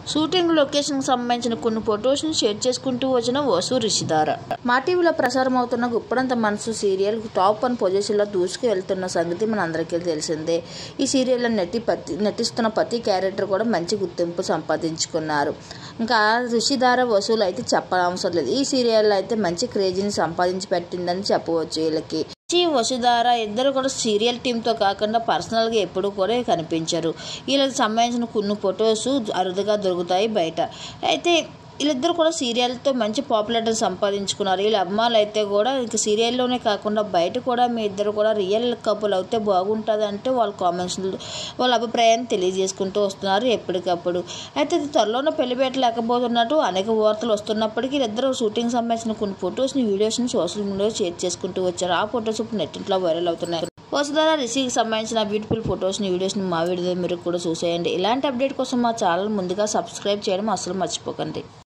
Shooting location కి సంబంధించిన కొన్ని ఫొటోస్ ని షేర్ చేసుకుంటూ వచ్చిన వసు రిషిధార. మా టీవీలో ప్రసారం అవుతున్న గుప్పడంత మనసు సీరియల్ టాప్ 1 పొజిషన్ లో దూసుకు వెళ్తున్న సంగతి మన అందరికీ తెలిసిందే. ఈ సీరియల్లో నటిస్తున్న ప్రతి క్యారెక్టర్ కూడా మంచి గుర్తింపు సంపాదించుకున్నారు. ఇంకా రిషిధార వసూలు అయితే చెప్పనవసరం లేదు. ఈ సీరియల్ అయితే మంచి క్రేజీని సంపాదించి పెట్టిందని చెప్పవచ్చు. వీళ్ళకి వసుధార ఇద్దరు కూడా సీరియల్ టీంతో కాకుండా పర్సనల్గా ఎప్పుడు కూడా కనిపించరు. వీళ్ళకి సంబంధించిన కొన్ని ఫొటోస్ అరుదుగా దొరుకుతాయి బయట. అయితే వీళ్ళిద్దరు కూడా సీరియల్తో మంచి పాపులారిటీని సంపాదించుకున్నారు. వీళ్ళ అమ్మాయిలు అయితే కూడా ఇంకా సీరియల్లోనే కాకుండా బయట కూడా మీ ఇద్దరు కూడా రియల్ కపుల్ అయితే బాగుంటుంది అంటూ వాళ్ళ కామెంట్స్లో వాళ్ళ అభిప్రాయాన్ని తెలియజేసుకుంటూ వస్తున్నారు ఎప్పటికప్పుడు. అయితే త్వరలోనే పెళ్లిబేట లేకపోతున్నట్టు అనేక వార్తలు వస్తున్నప్పటికీ వీళ్ళిద్దరు షూటింగ్ సంబంధించిన కొన్ని ఫొటోస్ని వీడియోస్ని సోషల్ మీడియాలో షేర్ చేసుకుంటూ వచ్చారు. ఆ ఫొటోస్ ఇప్పుడు నెట్టింట్లో వైరల్ అవుతున్నాయి. వసుధార రిషికి సంబంధించిన బ్యూటిఫుల్ ఫొటోస్ని వీడియోస్ని మా వీడియో మీరు కూడా చూసేయండి. ఇలాంటి అప్డేట్ కోసం మా ఛానల్ ముందుగా సబ్స్క్రైబ్ చేయడం అసలు మర్చిపోకండి.